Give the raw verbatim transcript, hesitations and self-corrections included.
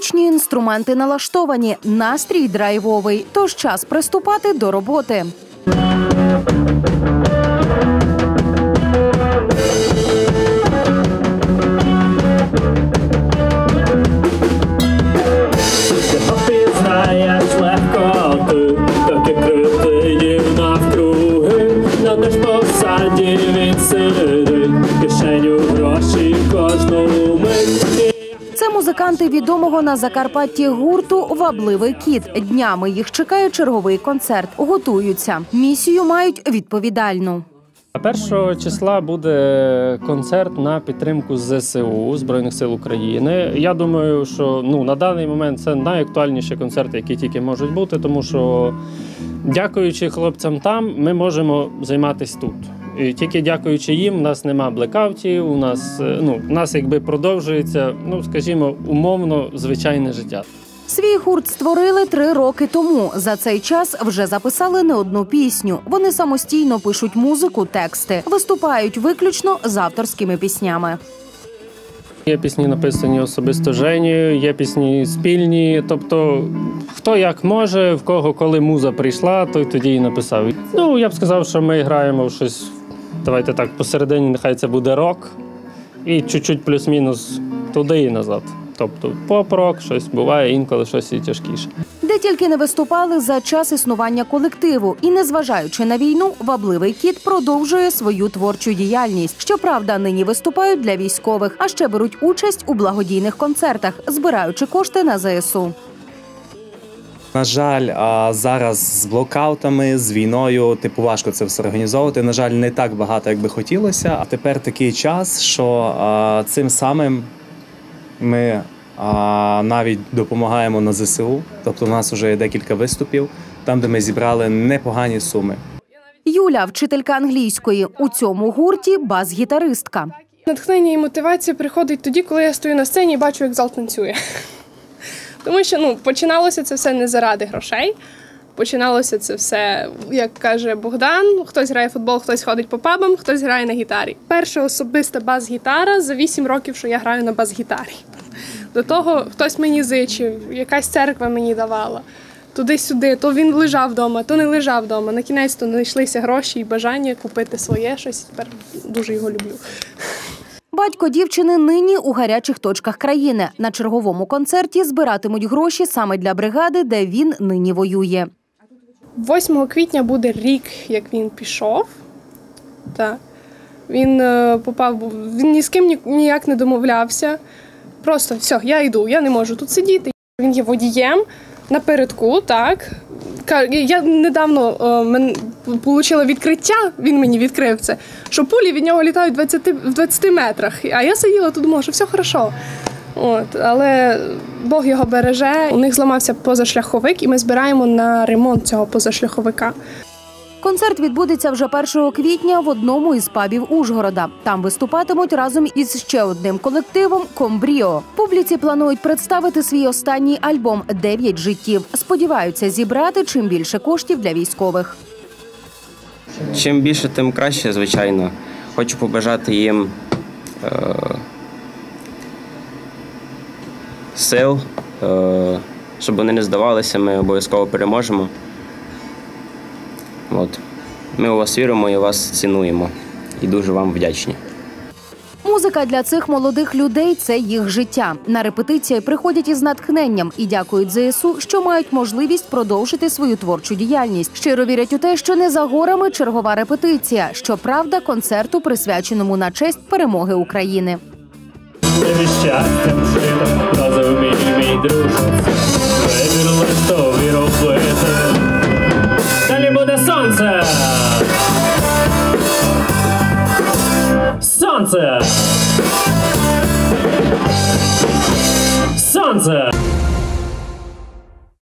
Музичні інструменти налаштовані, настрій драйвовий, тож час приступати до роботи. Це музиканти відомого на Закарпатті гурту «Вабливий кіт». Днями їх чекає черговий концерт. Готуються. Місію мають відповідальну. першого числа буде концерт на підтримку зе ес у, Збройних сил України. Я думаю, що ну, на даний момент це найактуальніші концерти, які тільки можуть бути, тому що, дякуючи хлопцям там, ми можемо займатися тут. І тільки дякуючи їм, у нас нема блекаутів, у нас, ну, у нас якби продовжується, ну, скажімо, умовно звичайне життя. Свій гурт створили три роки тому. За цей час вже записали не одну пісню. Вони самостійно пишуть музику, тексти. Виступають виключно з авторськими піснями. Є пісні, написані особисто Женєю, є пісні спільні. Тобто, хто як може, в кого коли муза прийшла, той тоді і написав. Ну, я б сказав, що ми граємо в щось, давайте так, посередині нехай це буде рок. І чуть-чуть плюс-мінус туди і назад. Тобто поп-рок, щось буває, інколи щось і тяжкіше. Де тільки не виступали за час існування колективу. І незважаючи на війну, «Вабливий кіт» продовжує свою творчу діяльність. Щоправда, нині виступають для військових, а ще беруть участь у благодійних концертах, збираючи кошти на зе ес у. На жаль, зараз з блокаутами, з війною, типу, важко це все організовувати. На жаль, не так багато, як би хотілося. А тепер такий час, що цим самим ми а, навіть допомагаємо на зе ес у, тобто у нас вже є декілька виступів, там, де ми зібрали непогані суми. Юля – вчителька англійської. У цьому гурті бас-гітаристка. Натхнення і мотивація приходить тоді, коли я стою на сцені і бачу, як зал танцює. Тому що ну, починалося це все не заради грошей. Починалося це все, як каже Богдан, хтось грає в футбол, хтось ходить по пабам, хтось грає на гітарі. Перша особиста бас-гітара за вісім років, що я граю на бас-гітарі. До того хтось мені зичив, якась церква мені давала. Туди-сюди, то він лежав вдома, то не лежав вдома. На кінець-то знайшлися гроші і бажання купити своє щось. Тепер дуже його люблю. Батько дівчини нині у гарячих точках країни. На черговому концерті збиратимуть гроші саме для бригади, де він нині воює. восьмого квітня буде рік, як він пішов. Так. Він попав, він ні з ким ніяк не домовлявся. Просто, все, я йду, я не можу тут сидіти. Він є водієм напередку, так. Я недавно отримала відкриття, він мені відкрив це, що пулі від нього літають в двадцяти метрах. А я сиділа тут, думала, що все добре. От, але Бог його береже. У них зламався позашляховик, і ми збираємо на ремонт цього позашляховика. Концерт відбудеться вже першого квітня в одному із пабів Ужгорода. Там виступатимуть разом із ще одним колективом «Комбріо». Публіці планують представити свій останній альбом «Дев'ять життів». Сподіваються зібрати чим більше коштів для військових. Чим більше, тим краще, звичайно. Хочу побажати їм е- сил, е- щоб вони не здавалися, ми обов'язково переможемо. От. Ми у вас віримо і вас цінуємо. І дуже вам вдячні. Музика для цих молодих людей – це їх життя. На репетиції приходять із натхненням і дякують зе ес у, що мають можливість продовжити свою творчу діяльність. Щиро вірять у те, що не за горами чергова репетиція. Щоправда, концерту, присвяченому на честь перемоги України. Далі буде сонце! Сонце!